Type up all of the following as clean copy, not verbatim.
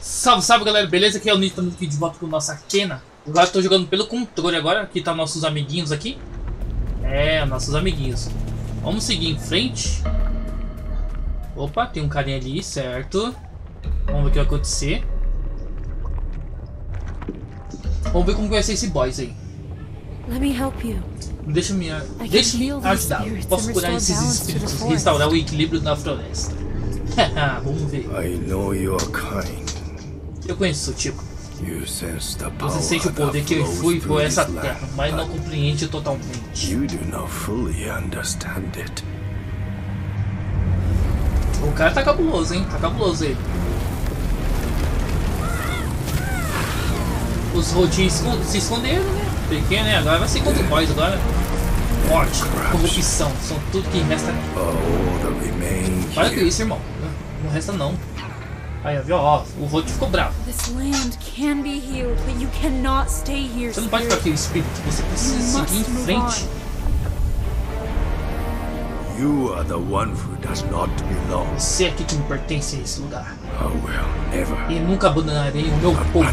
Salve, salve galera, beleza? Aqui é o Nito, estamos aqui de volta com nossa Kena. Agora estou jogando pelo controle agora, aqui tá nossos amiguinhos aqui. É, nossos amiguinhos. Vamos seguir em frente. Opa, tem um carinha ali, certo. Vamos ver o que vai acontecer. Vamos ver como vai ser esse boss aí. Deixa-me ajudar. Posso curar esses espíritos e restaurar o equilíbrio da floresta. Vamos ver. Eu conheço seu tipo. Você sente o poder que flui por essa terra, mas não compreende totalmente. O cara tá cabuloso, hein? Tá cabuloso ele. Os rodinhos se esconderam, né? Porque, né? Agora vai ser contra o boss agora. Morte, corrupção, são tudo que resta. Para com isso, irmão. Não resta não. Aí, viu? Ó, o Rod ficou bravo. Você não pode ficar aqui, o espírito. Você precisa seguir em frente. Você é que me pertence a esse lugar. E nunca abandonarei o meu povo.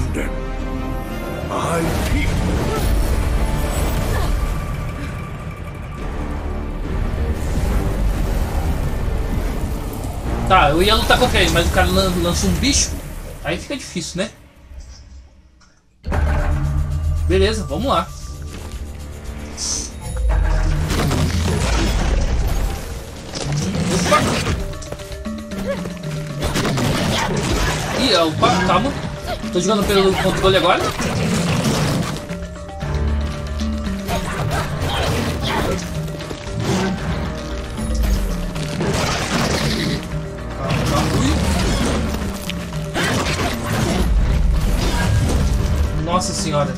Tá, eu ia lutar contra ele, mas o cara lança um bicho. Aí fica difícil, né? Beleza, vamos lá. Opa! Ih, opa, calma. Tô jogando pelo controle agora. Nossa senhora.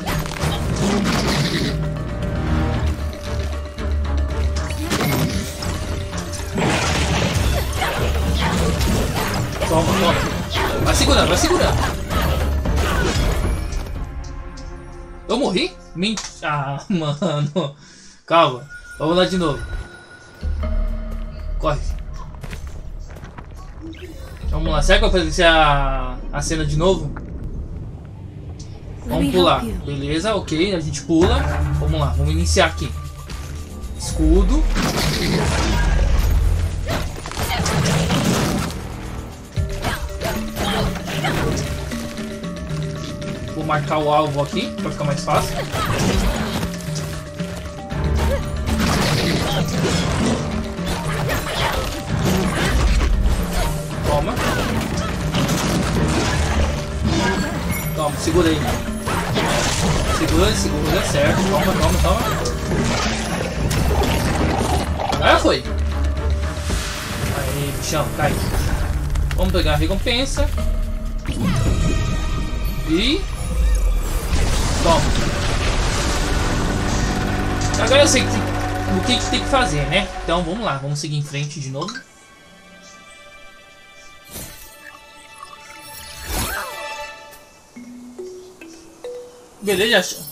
Toma, toma. Vai segurando, vai segurando. Eu morri? Ah, mano. Calma. Vamos lá de novo. Corre. Vamos lá. Será que vai aparecer a cena de novo? Vamos pular. Beleza, ok. A gente pula. Vamos lá, vamos iniciar aqui. Escudo. Vou marcar o alvo aqui para ficar mais fácil. Toma. Toma, segura aí. Segura, segura, certo. Toma, toma, toma. Agora foi. Aí, bichão, cai. Vamos pegar a recompensa. E... toma. Agora eu sei o que tem que fazer, né? Então vamos lá, vamos seguir em frente de novo. Beleza.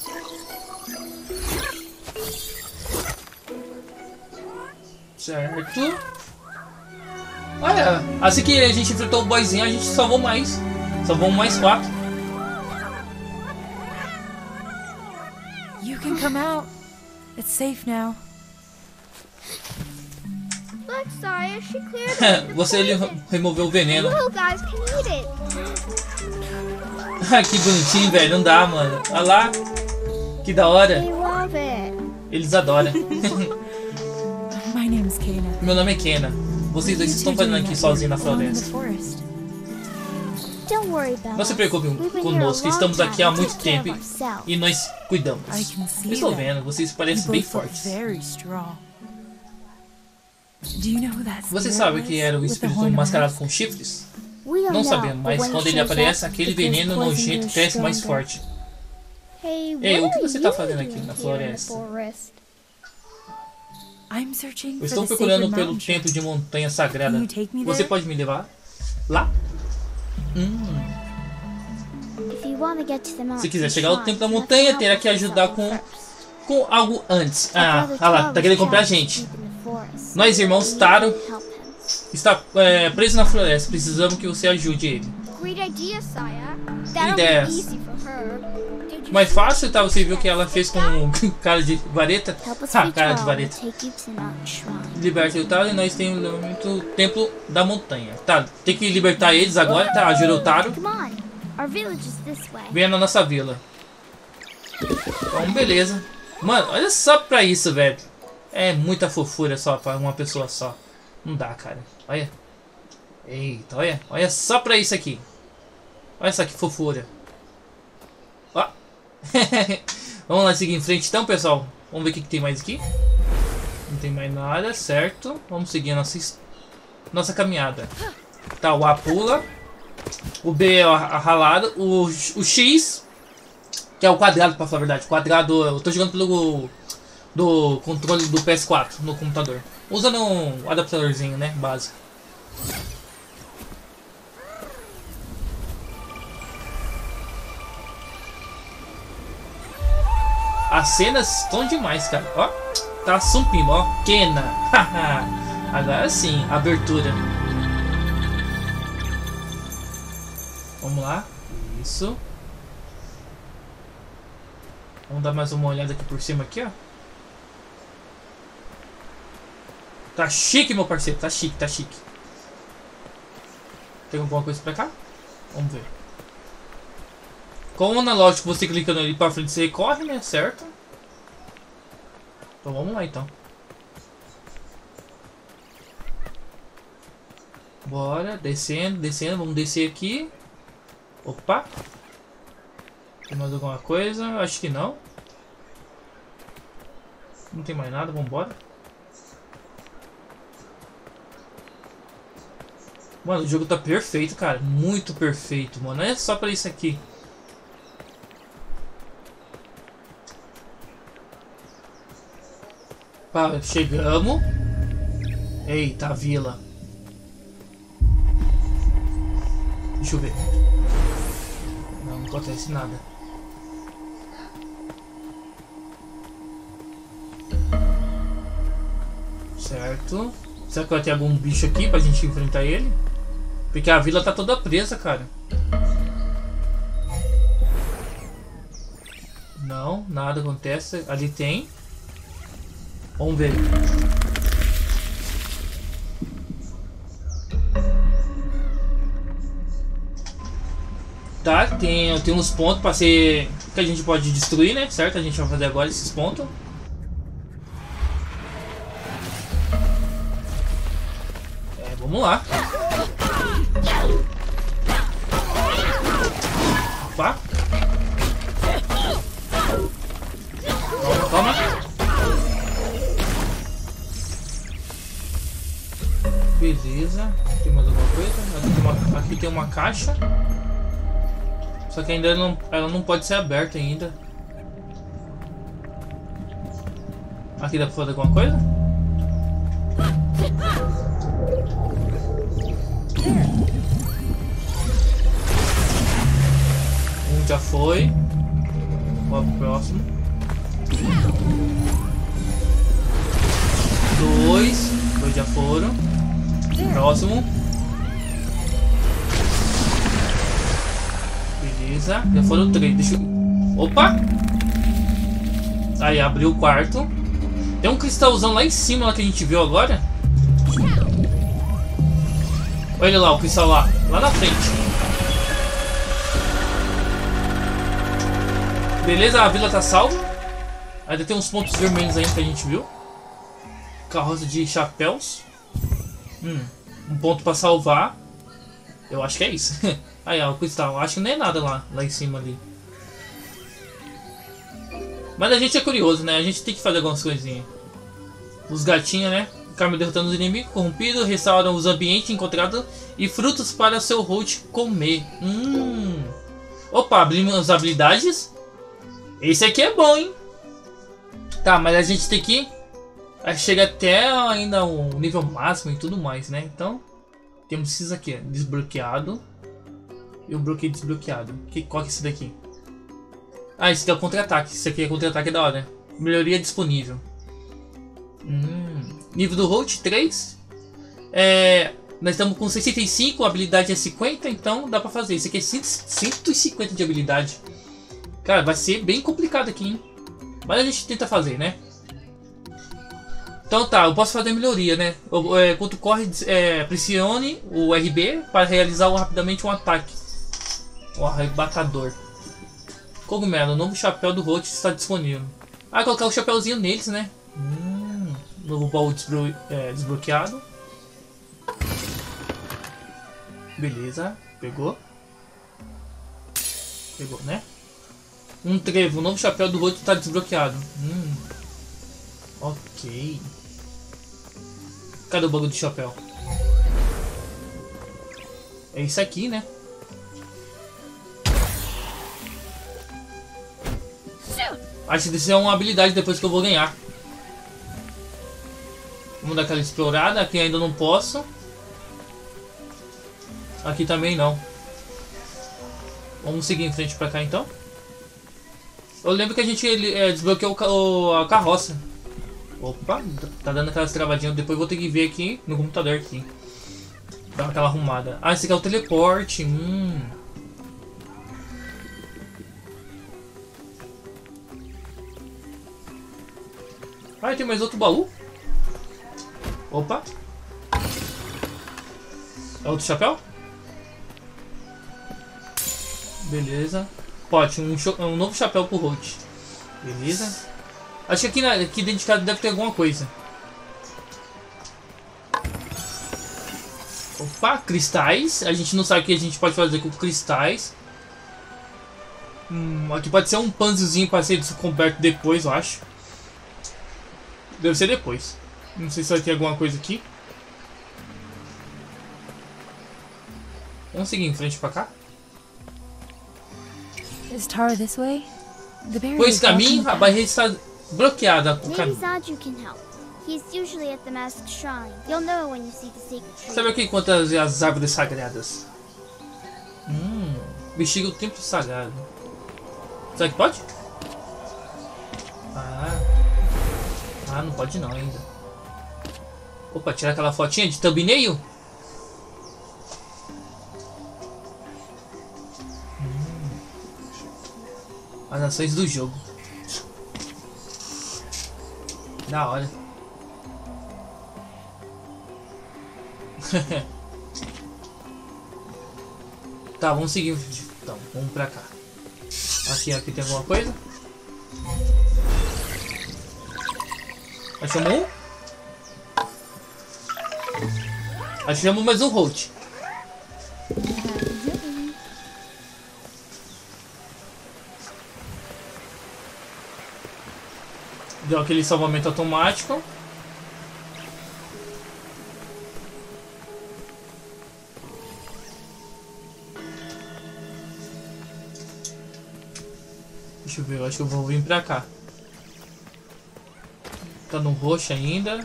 Certo. Olha, assim que a gente enfrentou o boyzinho, a gente salvou mais. Salvou mais 4. You can come out. It's safe now. Look, Saya, she cleared Você removeu o veneno. Little guys can eat it. Que bonitinho, velho. Não dá, mano. Olha lá. Que da hora. They love it. Eles adoram. My name is Kena. Meu nome é Kena. Vocês dois estão fazendo aqui sozinhos na floresta. Don't worry about Não se us. preocupe We've been here a conosco. long Estamos aqui há time to muito take care tempo of ourselves. e nós cuidamos. Eu estou vendo. Vocês parecem bem fortes. Você sabe que era o espírito mascarado com chifres? We don't Não know, sabemos, but mas when quando it ele shows aparece, up, aquele it gives veneno poison nojento to cresce mais stronger. forte. Hey, Ei, o what que are você está you fazendo aqui doing na here in the floresta? forest? Eu estou procurando pelo templo de montanha sagrada. Você pode me levar lá? Se quiser chegar ao templo da montanha, terá que ajudar com algo antes. Ah lá, tá querendo comprar a gente. Nós, irmãos Taro, está preso na floresta. Precisamos que você ajude ele. Great idea, Saya. That'll Ideia. be easy for her. Did you Mais fácil, tá? Você viu que ela fez com cara de vareta. Help us Ah, reach cara de all. We'll vareta. take you to Mountain Shrine. Liberta o Taro e nós temos o Templo da Montanha. Tá, tem que libertar eles agora, tá? Ajudar o Taro. Come on. Our village is this way. Venha na nossa vila. Então, beleza. Mano, olha só pra isso, velho. É muita fofura só pra uma pessoa só. Não dá, cara. Olha. Eita, olha. Olha só pra isso aqui. Olha só que fofura. Ó. Vamos lá seguir em frente então, pessoal. Vamos ver o que tem mais aqui. Não tem mais nada, certo. Vamos seguir a nossa caminhada. Tá, o A pula. O B é a ralada. O X, que é o quadrado, pra falar a verdade. Quadrado, eu tô jogando pelo do controle do PS4 no computador. Usando um adaptadorzinho, né, básico. As cenas estão demais, cara. Ó, tá subindo, ó. Kena. Agora sim, abertura. Vamos lá. Isso. Vamos dar mais uma olhada aqui por cima aqui, ó. Tá chique, meu parceiro. Tá chique, tá chique. Tem alguma coisa pra cá? Vamos ver. Com o analógico, você clicando ali pra frente, você corre, né? Certo? Então vamos lá, então. Bora, descendo, descendo. Vamos descer aqui. Opa. Tem mais alguma coisa? Acho que não. Não tem mais nada, vamos embora. Mano, o jogo tá perfeito, cara. Muito perfeito, mano. Não é só pra isso aqui. Pá, chegamos. Eita, a vila. Deixa eu ver. Não acontece nada. Certo. Será que vai ter algum bicho aqui pra gente enfrentar ele? Porque a vila tá toda presa, cara. Não, nada acontece. Ali tem. Vamos ver. Tá, tem uns pontos pra ser... que a gente pode destruir, né? Certo? A gente vai fazer agora esses pontos. Vamos lá. Opa. Toma, toma. Beleza. Tem mais alguma coisa? Aqui tem uma caixa. Só que ainda ela não pode ser aberta ainda. Aqui dá pra fazer alguma coisa? Já foi. Vamos pro próximo. 2 já foram. Próximo. Beleza. Já foram 3. Deixa eu... Opa! Aí, abriu o quarto. Tem um cristalzão lá em cima lá que a gente viu agora. Olha lá o cristal lá. Lá na frente. Beleza, a vila tá salva. Ainda tem uns pontos vermelhos ainda que a gente viu. Carroça de chapéus. Um ponto pra salvar. Eu acho que é isso. Aí, ó, o cristal. Acho que não é nada lá em cima ali. Mas a gente é curioso, né? A gente tem que fazer algumas coisinhas. Os gatinhos, né? Carmen derrotando os inimigos corrompidos. Restauram os ambientes encontrados. E frutos para seu host comer. Opa, abrimos as habilidades. Esse aqui é bom, hein? Tá, mas a gente tem que chegar até ainda o nível máximo e tudo mais, né? Então, temos isso aqui, desbloqueado. E o bloqueio desbloqueado. Qual que é esse daqui? Ah, esse aqui é o contra-ataque. Esse aqui é contra-ataque da hora. Melhoria disponível. Nível do host 3. Nós estamos com 65, a habilidade é 50, então dá pra fazer. Isso aqui é 150 de habilidade. Cara, vai ser bem complicado aqui, hein? Mas a gente tenta fazer, né? Então tá, eu posso fazer melhoria, né? Quando corre, pressione o RB para realizar rapidamente um ataque. O arrebatador. Cogumelo, o novo chapéu do Roach está disponível. Ah, colocar o chapéuzinho neles, né? Novo baú desbloqueado. Beleza, pegou. Pegou, né? Um trevo, o novo chapéu do Roach está desbloqueado. Ok. Cadê o bagulho do chapéu? É isso aqui, né? Acho que isso é uma habilidade depois que eu vou ganhar. Vamos dar aquela explorada. Aqui ainda não posso. Aqui também não. Vamos seguir em frente pra cá então. Eu lembro que a gente desbloqueou a carroça. Opa, tá dando aquelas travadinhas. Depois eu vou ter que ver aqui no computador aqui. Dar aquela arrumada. Ah, esse aqui é o teleporte. Ah, tem mais outro baú. Opa. É outro chapéu? Beleza. Pote, um novo chapéu pro Roach. Beleza. Acho que aqui dentro de casa deve ter alguma coisa. Opa, cristais. A gente não sabe o que a gente pode fazer com cristais. Aqui pode ser um panzelzinho para ser descoberto depois, eu acho. Deve ser depois. Não sei se vai ter alguma coisa aqui. Vamos seguir em frente para cá. Is Tara this way? The barrier Pois is caminho, blocking a barreira está bloqueada. Maybe Zaju can help. He's usually at the masked shrine. You'll know when you see the sacred tree. Sabe o que encontra as árvores sagradas? Bexiga o templo sagrado. Será que pode? Ah, não pode não ainda. Opa, tirar aquela fotinha de thumbnail? As ações do jogo. Da hora. Tá, vamos seguir. Então, vamos pra cá. Aqui tem alguma coisa? Achamos um? Achamos mais um Roach. Deu aquele salvamento automático. Deixa eu ver, eu acho que eu vou vir pra cá. Tá no roxo ainda.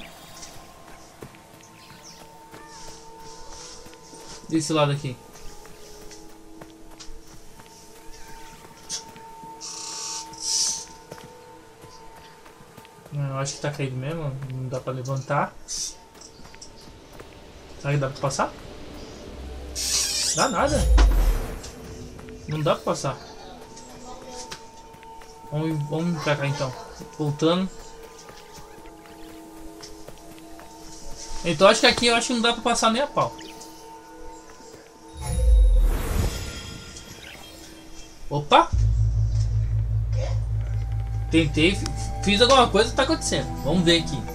Desse lado aqui. Eu acho que tá caído mesmo, não dá pra levantar. Será que dá pra passar? Dá nada. Não dá pra passar. Vamos pra cá então. Voltando. Então acho que aqui eu acho que não dá pra passar nem a pau. Opa! Tentei, fiz alguma coisa que tá acontecendo. Vamos ver aqui.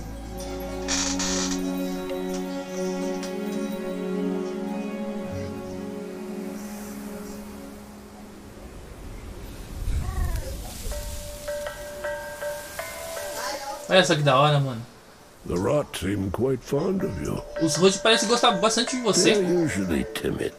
Olha só que da hora, mano. The rot seem quite fond of you. Os Roach parecem gostar bastante de você. They're usually timid.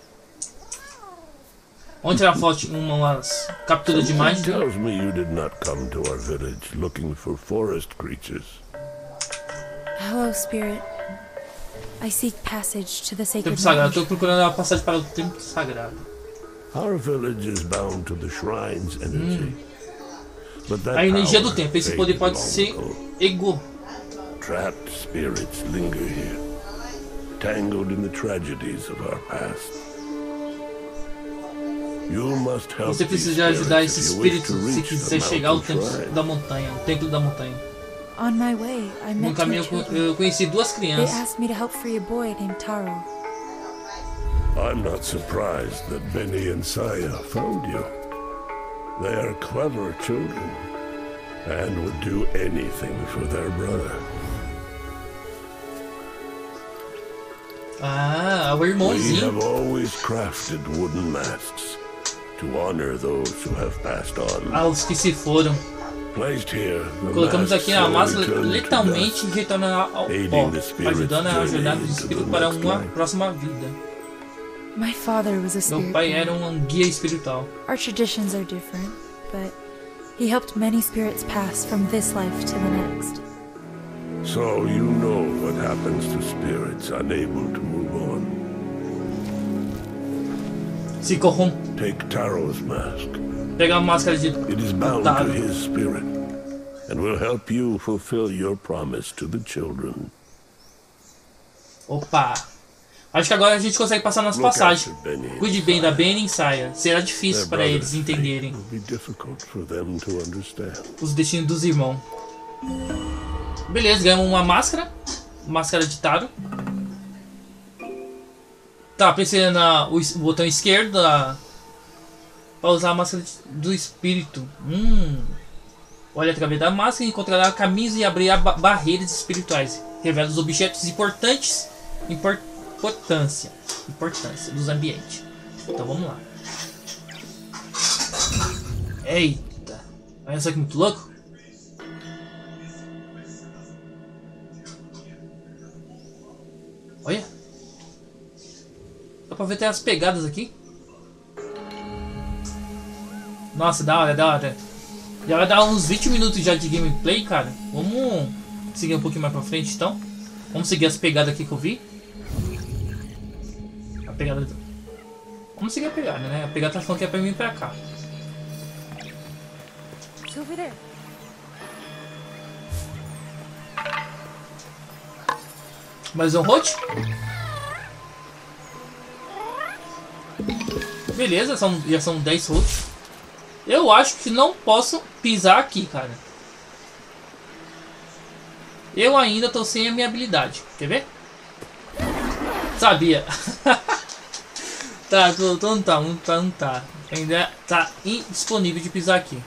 Vamos tirar foto, umas capturas de imagem. Tells me you did not come to our village looking for forest creatures. Hello, Spirit. I seek passage to the sacred Templo sagrado. mountain. Estou procurando a passagem para o templo sagrado. Our village is bound to the shrine's energy. But that A energia do power tempo. Esse faded poder pode long ser ago. ego. Trapped spirits linger here. tangled in the tragedies of our past. You must help Você precisa these ajudar spirits esse if you wish espírito to se reach quiser the chegar ao mountain templo shrine. da montanha, o templo da montanha. On my way, I No met two caminho children. eu conheci duas They crianças. asked me to help free a boy named Taro. I'm not surprised that Benny and Saya found you. They are clever children and would do anything for their brother. Ah, o We irmãozinho. have always crafted wooden masks to honor those who have passed on. Ah, os que se foram. Placed here, the Colocamos masks aqui a slowly máscara turn to literalmente dust. retornando ao pó, ajudando a jornada do espírito para uma próxima vida. My father was a Meu spirit pai guide. era um guia espiritual. Our traditions are different, but he helped many spirits pass from this life to the next. So you know what happens to spirits unable to move on. Se corrompe. Take Taro's mask. Pegar a máscara de It is bound Taro. to his spirit and will help you fulfill your promise to the children. Opa! Acho que agora a gente consegue passar nas Look passagens. after Benny and Cuide bem da Saya. Benny e Saya. Será difícil Their para eles brother's fate entenderem will be difficult for them to understand. os destinos dos irmãos. Beleza, ganhamos uma máscara. Máscara de Taro. Tá, pressionando o botão esquerdo para usar a máscara do espírito. Olha através da máscara e encontrará caminhos e abrirá barreiras espirituais. Revela os objetos importantes. Importância dos ambientes. Então vamos lá. Eita. Olha só que muito louco. Olha. Dá pra ver até as pegadas aqui. Nossa, da hora, da hora. Já vai dar uns 20 minutos já de gameplay, cara. Vamos seguir um pouquinho mais pra frente, então. Vamos seguir as pegadas aqui que eu vi. A pegada... Vamos seguir a pegada, né? A pegada tá falando que é pra mim pra cá. It's over there. Mais um hot. Beleza, já são 10 hots. Eu acho que não posso pisar aqui, cara. Eu ainda tô sem a minha habilidade. Quer ver? Sabia. Tá, não tá. Ainda tá indisponível de pisar aqui.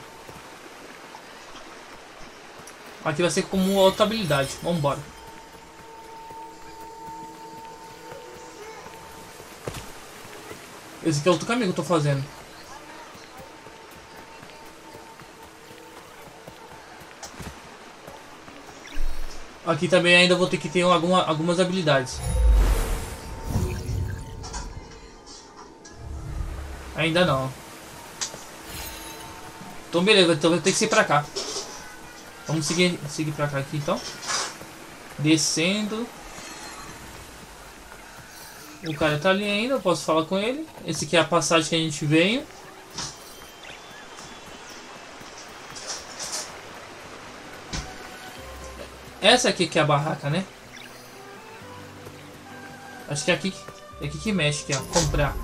Aqui vai ser como outra habilidade. Vambora. Esse aqui é outro caminho que eu tô fazendo. Aqui também ainda vou ter que ter algumas habilidades. Ainda não. Então beleza, então vai ter que ser pra cá. Vamos seguir pra cá aqui então. Descendo. O cara tá ali ainda, eu posso falar com ele. Esse aqui é a passagem que a gente veio. Essa aqui que é a barraca, né? Acho que é aqui que mexe, aqui, ó. Comprar.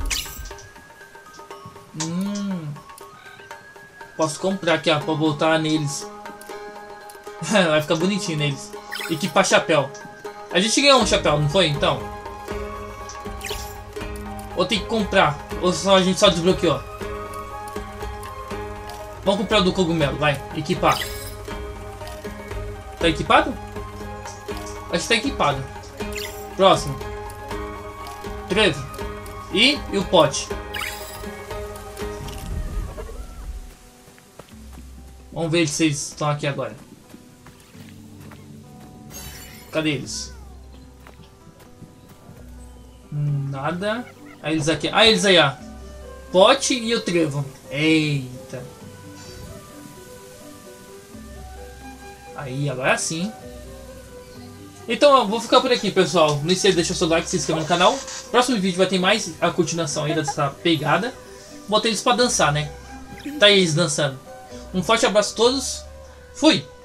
Posso comprar aqui, ó, pra botar neles. Vai ficar bonitinho neles. Equipar chapéu. A gente ganhou um chapéu, não foi? Então. Ou tem que comprar? Ou só a gente só desbloqueou? Vamos comprar o do cogumelo, vai. Equipar. Tá equipado? Acho que tá equipado. Próximo. 13. E o pote. Vamos ver se eles estão aqui agora. Cadê eles? Nada. Aí eles aqui. Ah, eles aí, ó. Pote e o trevo. Eita. Aí, agora sim. Então, eu vou ficar por aqui, pessoal. Não esqueça de deixar o seu like, se inscrever no canal. Próximo vídeo vai ter mais a continuação aí dessa pegada. Botei eles pra dançar, né? Tá aí eles dançando. Um forte abraço a todos. Fui!